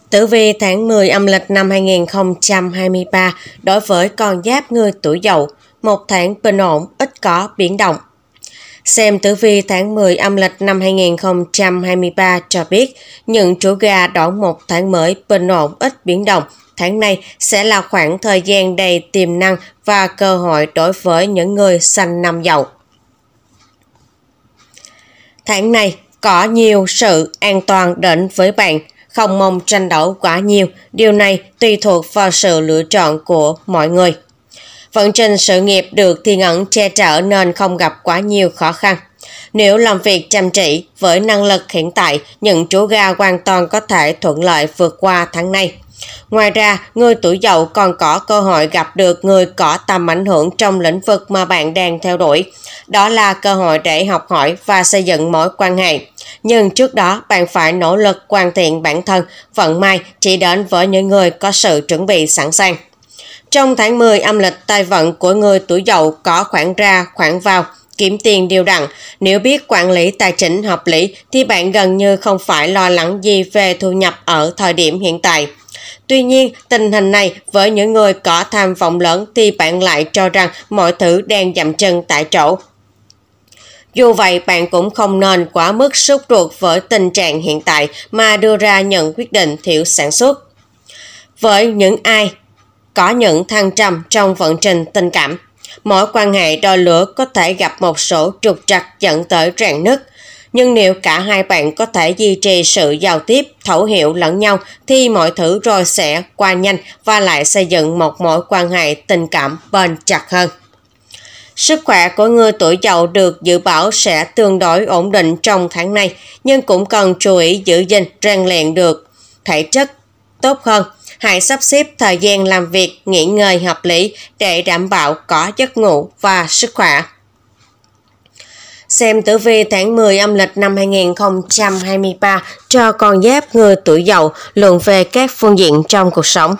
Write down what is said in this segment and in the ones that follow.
Tử vi tháng 10 âm lịch năm 2023 đối với con giáp người tuổi Dậu, một tháng bình ổn, ít có biến động. Xem tử vi tháng 10 âm lịch năm 2023 cho biết, những chủ gà đón một tháng mới bình ổn, ít biến động. Tháng này sẽ là khoảng thời gian đầy tiềm năng và cơ hội đối với những người sinh năm Dậu. Tháng này có nhiều sự an toàn đến với bạn, không mong tranh đấu quá nhiều, điều này tùy thuộc vào sự lựa chọn của mọi người. Vận trình sự nghiệp được thiên ấn che chở nên không gặp quá nhiều khó khăn. Nếu làm việc chăm chỉ với năng lực hiện tại, những chú gà hoàn toàn có thể thuận lợi vượt qua tháng này. Ngoài ra, người tuổi Dậu còn có cơ hội gặp được người có tầm ảnh hưởng trong lĩnh vực mà bạn đang theo đuổi. Đó là cơ hội để học hỏi và xây dựng mối quan hệ. Nhưng trước đó, bạn phải nỗ lực hoàn thiện bản thân, vận may chỉ đến với những người có sự chuẩn bị sẵn sàng. Trong tháng 10 âm lịch, tài vận của người tuổi Dậu có khoản ra, khoản vào, kiếm tiền đều đặn. Nếu biết quản lý tài chính hợp lý thì bạn gần như không phải lo lắng gì về thu nhập ở thời điểm hiện tại. Tuy nhiên, tình hình này với những người có tham vọng lớn thì bạn lại cho rằng mọi thứ đang dậm chân tại chỗ. Dù vậy, bạn cũng không nên quá mức sốt ruột với tình trạng hiện tại mà đưa ra những quyết định thiếu sáng suốt. Với những ai có những thăng trầm trong vận trình tình cảm, mối quan hệ đôi lứa có thể gặp một số trục trặc dẫn tới rạn nứt. Nhưng nếu cả hai bạn có thể duy trì sự giao tiếp, thấu hiểu lẫn nhau thì mọi thứ rồi sẽ qua nhanh và lại xây dựng một mối quan hệ tình cảm bền chặt hơn. Sức khỏe của người tuổi Dậu được dự báo sẽ tương đối ổn định trong tháng này, nhưng cũng cần chú ý giữ gìn, rèn luyện được thể chất tốt hơn. Hãy sắp xếp thời gian làm việc, nghỉ ngơi hợp lý để đảm bảo có giấc ngủ và sức khỏe. Xem tử vi tháng 10 âm lịch năm 2023 cho con giáp người tuổi Dậu, luận về các phương diện trong cuộc sống.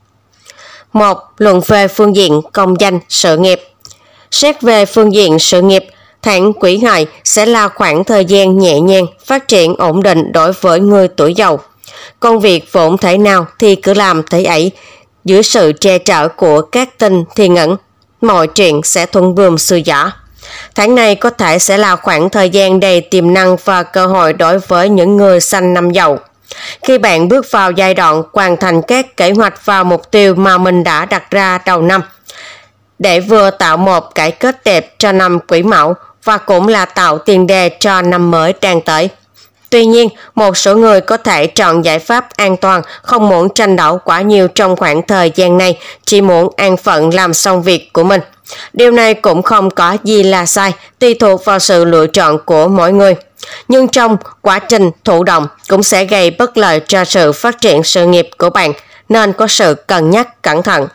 1. Luận về phương diện công danh, sự nghiệp. Xét về phương diện sự nghiệp, tháng Kỷ Hợi sẽ là khoảng thời gian nhẹ nhàng, phát triển ổn định đối với người tuổi Dậu. Công việc vốn thể nào thì cứ làm thế ấy, dưới sự che chở của các tinh thiên ấn, mọi chuyện sẽ thuận buồm xuôi gió. Tháng này có thể sẽ là khoảng thời gian đầy tiềm năng và cơ hội đối với những người sinh năm Dậu. Khi bạn bước vào giai đoạn hoàn thành các kế hoạch và mục tiêu mà mình đã đặt ra đầu năm, để vừa tạo một cái kết đẹp cho năm Quý Mão và cũng là tạo tiền đề cho năm mới đang tới. Tuy nhiên, một số người có thể chọn giải pháp an toàn, không muốn tranh đấu quá nhiều trong khoảng thời gian này, chỉ muốn an phận làm xong việc của mình. Điều này cũng không có gì là sai, tùy thuộc vào sự lựa chọn của mỗi người. Nhưng trong quá trình thụ động cũng sẽ gây bất lợi cho sự phát triển sự nghiệp của bạn, nên có sự cân nhắc cẩn thận.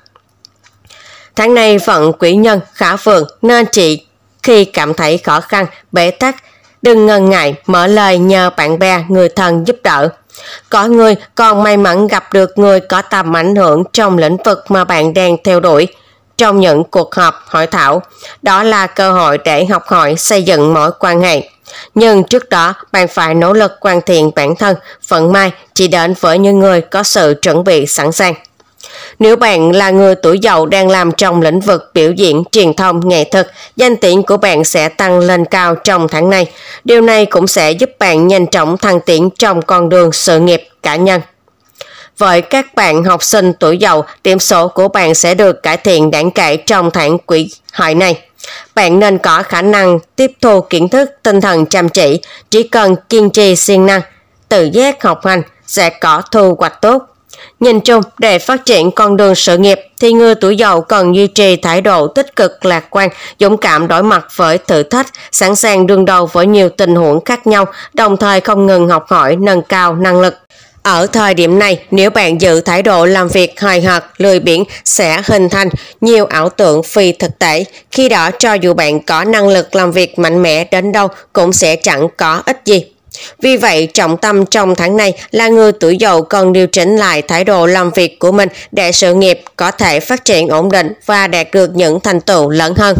Tháng này vận quý nhân khá vượng nên chỉ khi cảm thấy khó khăn, bế tắc, đừng ngần ngại mở lời nhờ bạn bè, người thân giúp đỡ. Có người còn may mắn gặp được người có tầm ảnh hưởng trong lĩnh vực mà bạn đang theo đuổi. Trong những cuộc họp hội thảo, đó là cơ hội để học hỏi, xây dựng mối quan hệ. Nhưng trước đó, bạn phải nỗ lực hoàn thiện bản thân, vận may chỉ đến với những người có sự chuẩn bị sẵn sàng. Nếu bạn là người tuổi Dậu đang làm trong lĩnh vực biểu diễn, truyền thông, nghệ thuật, danh tiếng của bạn sẽ tăng lên cao trong tháng này. Điều này cũng sẽ giúp bạn nhanh chóng thăng tiến trong con đường sự nghiệp cá nhân. Với các bạn học sinh tuổi Dậu, điểm số của bạn sẽ được cải thiện đáng kể trong tháng Kỷ Hợi này. Bạn nên có khả năng tiếp thu kiến thức, tinh thần chăm chỉ cần kiên trì siêng năng, tự giác học hành sẽ có thu hoạch tốt. Nhìn chung, để phát triển con đường sự nghiệp thì người tuổi Dậu cần duy trì thái độ tích cực lạc quan, dũng cảm đối mặt với thử thách, sẵn sàng đương đầu với nhiều tình huống khác nhau, đồng thời không ngừng học hỏi, nâng cao năng lực. Ở thời điểm này, nếu bạn giữ thái độ làm việc hời hợt, lười biếng sẽ hình thành nhiều ảo tưởng phi thực tế. Khi đó, cho dù bạn có năng lực làm việc mạnh mẽ đến đâu cũng sẽ chẳng có ích gì. Vì vậy, trọng tâm trong tháng này là người tuổi Dậu cần điều chỉnh lại thái độ làm việc của mình để sự nghiệp có thể phát triển ổn định và đạt được những thành tựu lớn hơn.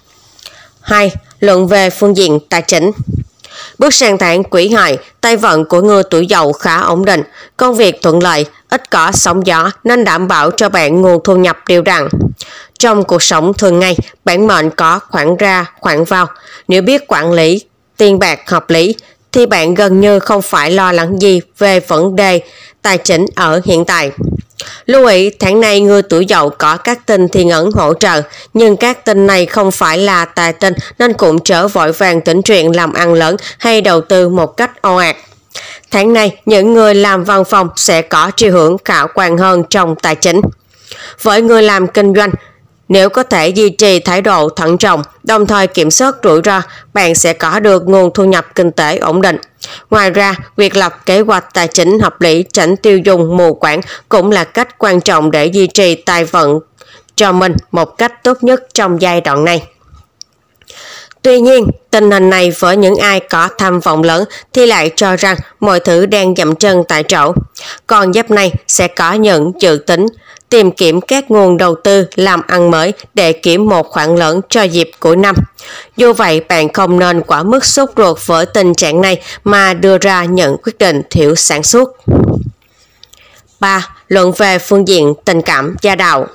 2. Luận về phương diện tài chính. Bước sang tháng Kỷ Hợi, tài vận của người tuổi Dậu khá ổn định, công việc thuận lợi, ít có sóng gió nên đảm bảo cho bạn nguồn thu nhập đều đặn. Trong cuộc sống thường ngày, bản mệnh có khoản ra, khoản vào. Nếu biết quản lý tiền bạc hợp lý, thì bạn gần như không phải lo lắng gì về vấn đề tài chính ở hiện tại. Lưu ý, tháng này người tuổi Dậu có các tinh thiên ấn hỗ trợ, nhưng các tinh này không phải là tài tinh nên cũng chớ vội vàng tính chuyện làm ăn lớn hay đầu tư một cách ồ ạt. Tháng này, những người làm văn phòng sẽ có chiều hướng khả quan hơn trong tài chính. Với người làm kinh doanh, nếu có thể duy trì thái độ thận trọng, đồng thời kiểm soát rủi ro, bạn sẽ có được nguồn thu nhập kinh tế ổn định. Ngoài ra, việc lập kế hoạch tài chính hợp lý, tránh tiêu dùng mù quáng cũng là cách quan trọng để duy trì tài vận cho mình một cách tốt nhất trong giai đoạn này. Tuy nhiên, tình hình này với những ai có tham vọng lớn thì lại cho rằng mọi thứ đang dậm chân tại chỗ. Con giáp này sẽ có những dự tính tìm kiếm các nguồn đầu tư làm ăn mới để kiếm một khoản lớn cho dịp cuối năm. Dù vậy, bạn không nên quá mức sốt ruột với tình trạng này mà đưa ra những quyết định thiếu sáng suốt. 3. Luận về phương diện tình cảm gia đạo.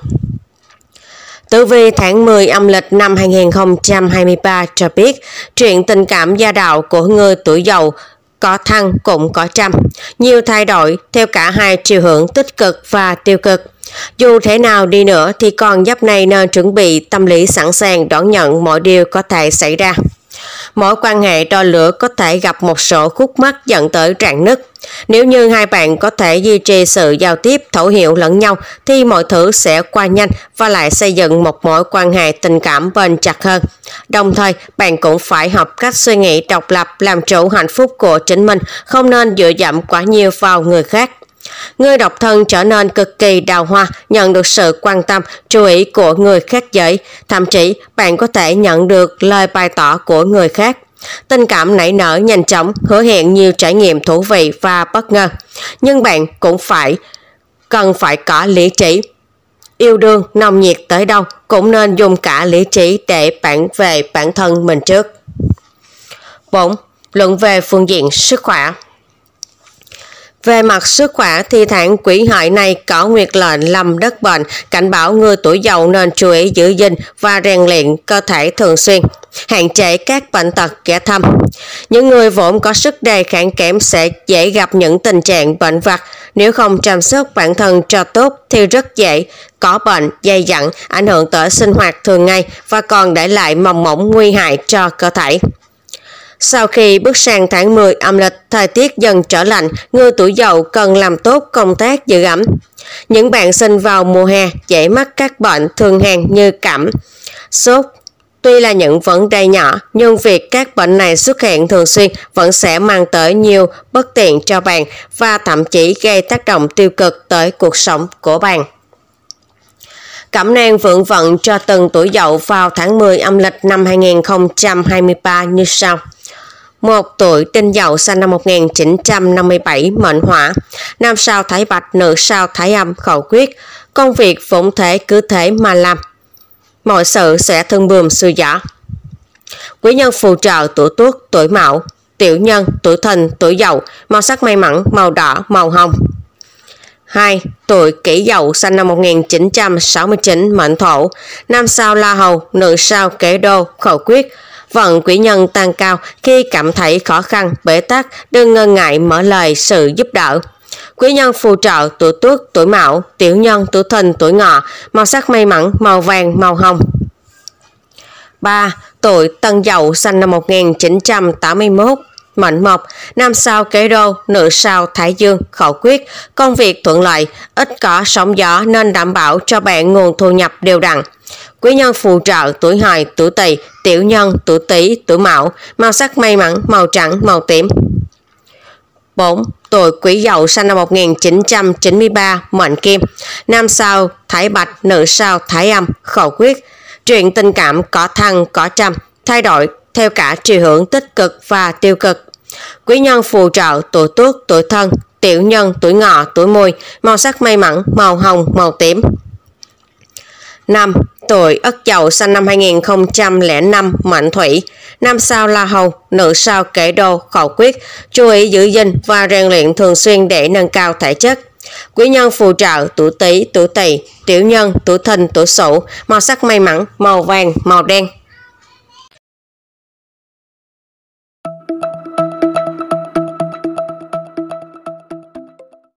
Tử vi tháng 10 âm lịch năm 2023 cho biết, chuyện tình cảm gia đạo của người tuổi Dậu có thăng cũng có trầm, nhiều thay đổi theo cả hai chiều hướng tích cực và tiêu cực. Dù thế nào đi nữa thì con giáp này nên chuẩn bị tâm lý sẵn sàng đón nhận mọi điều có thể xảy ra. Mối quan hệ đôi lứa có thể gặp một số khúc mắc dẫn tới rạn nứt. Nếu như hai bạn có thể duy trì sự giao tiếp thấu hiểu lẫn nhau thì mọi thứ sẽ qua nhanh và lại xây dựng một mối quan hệ tình cảm bền chặt hơn. Đồng thời, bạn cũng phải học cách suy nghĩ độc lập, làm chủ hạnh phúc của chính mình, không nên dựa dẫm quá nhiều vào người khác. Người độc thân trở nên cực kỳ đào hoa, nhận được sự quan tâm, chú ý của người khác giới. Thậm chí, bạn có thể nhận được lời bày tỏ của người khác. Tình cảm nảy nở nhanh chóng, hứa hẹn nhiều trải nghiệm thú vị và bất ngờ. Nhưng bạn cũng cần phải có lý trí. Yêu đương nồng nhiệt tới đâu cũng nên dùng cả lý trí để bảo vệ bản thân mình trước. 4. Luận về phương diện sức khỏe. Về mặt sức khỏe thì tháng Quý Hợi này có nguyệt lệnh lâm đất bệnh, cảnh báo người tuổi Dậu nên chú ý giữ gìn và rèn luyện cơ thể thường xuyên, hạn chế các bệnh tật ghé thăm. Những người vốn có sức đề kháng kém sẽ dễ gặp những tình trạng bệnh vặt. Nếu không chăm sóc bản thân cho tốt thì rất dễ có bệnh dày dẳng, ảnh hưởng tới sinh hoạt thường ngày và còn để lại mầm mống nguy hại cho cơ thể. Sau khi bước sang tháng 10 âm lịch, thời tiết dần trở lạnh, người tuổi Dậu cần làm tốt công tác giữ ấm. Những bạn sinh vào mùa hè dễ mắc các bệnh thường hàn như cảm, sốt. Tuy là những vấn đề nhỏ, nhưng việc các bệnh này xuất hiện thường xuyên vẫn sẽ mang tới nhiều bất tiện cho bạn và thậm chí gây tác động tiêu cực tới cuộc sống của bạn. Cẩm nang vượng vận cho từng tuổi Dậu vào tháng 10 âm lịch năm 2023 như sau. 1. Tuổi Đinh Dậu sinh năm 1957, mệnh hỏa, nam sao Thái Bạch, nữ sao Thái Âm, khẩu quyết. Công việc vốn thế cứ thế mà làm, mọi sự sẽ thuận buồm xuôi gió. Quý nhân phù trợ tuổi Tuất, tuổi Mão, tiểu nhân tuổi Thìn, tuổi Dậu, màu sắc may mắn màu đỏ, màu hồng. 2. Tuổi Kỷ Dậu sinh năm 1969, mệnh Thổ, nam sao La Hầu, nữ sao Kẻ Đô, khẩu quyết. Vận quý nhân tăng cao, khi cảm thấy khó khăn, bế tắc, đừng ngần ngại mở lời sự giúp đỡ. Quý nhân phù trợ tuổi Tuất, tuổi Mão, tiểu nhân tuổi Thìn, tuổi Ngọ, màu sắc may mắn màu vàng, màu hồng. 3. Tuổi Tân Dậu sinh năm 1981, mệnh Mộc, nam sao Kế Đô, nữ sao Thái Dương, khẩu quyết. Công việc thuận lợi, ít có sóng gió nên đảm bảo cho bạn nguồn thu nhập đều đặn. Quý nhân phù trợ tuổi Hợi, tuổi Tỵ, tiểu nhân tuổi Tý, tuổi Mão, màu sắc may mắn màu trắng, màu tím. 4. Tuổi Quý Dậu sinh năm 1993, mệnh Kim, nam sao Thái Bạch, nữ sao Thái Âm, khẩu quyết. Chuyện tình cảm có thăng có trầm, thay đổi theo cả chiều hướng tích cực và tiêu cực. Quý nhân phù trợ tuổi Tuất, tuổi Thân, tiểu nhân tuổi Ngọ, tuổi Mùi, màu sắc may mắn màu hồng, màu tím. 5. Tuổi Ất Dậu sinh năm 2005, mệnh Thủy, nam sao La Hầu, nữ sao Kẻ Đô, khẩu quyết. Chú ý giữ gìn và rèn luyện thường xuyên để nâng cao thể chất. Quý nhân phù trợ tuổi Tý, tuổi Tỵ, tiểu nhân tuổi Thìn, tuổi Sửu. Màu sắc may mắn màu vàng, màu đen.